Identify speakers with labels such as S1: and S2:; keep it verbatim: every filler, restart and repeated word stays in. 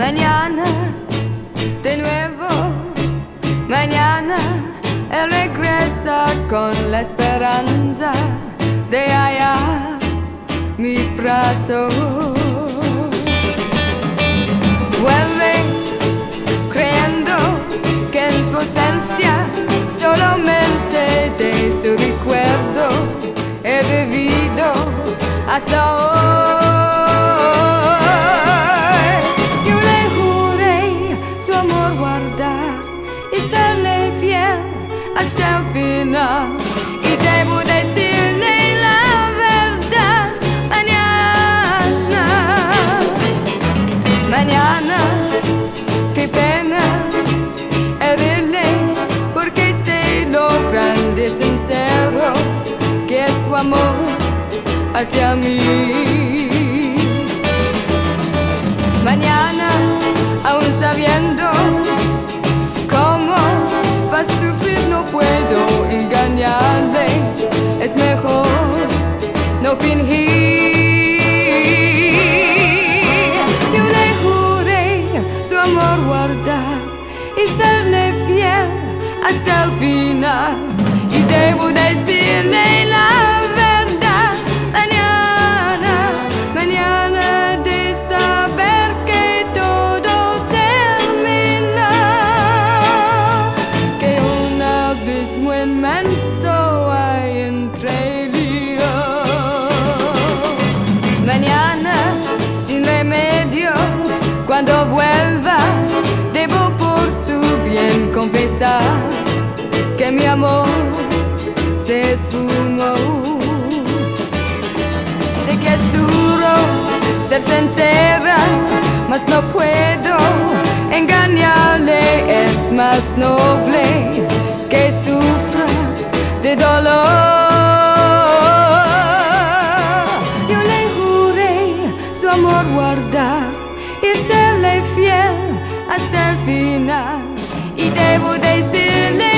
S1: Mañana, de nuevo, mañana él regresa con la esperanza de hallar mis brazos. Vuelve creyendo que en su ausencia solamente de su recuerdo he vivido hasta hoy. Yo le juré su amor guardar y serle fiel hasta el final, y debo decirle la verdad mañana. Mañana, qué pena herirle, porque sé lo grande y sincero que es su amor hacia mí. Mañana, aún sabiendo cómo va a sufrir, no puedo engañarle. Es mejor no fingir. Yo le juré su amor guardar y serle fiel hasta el final, y debo decirle la verdad mañana. Mañana, de saber que todo termina, que un abismo inmenso hay entre líos. Mañana, sin remedio, cuando vuelva, debo por su bien confesar que mi amor se esfumó. Sé que es duro ser sincera, mas no puedo engañarle. Es más noble que sufra de dolor. Yo le juré su amor guardar y serle fiel hasta el final, y debo decirle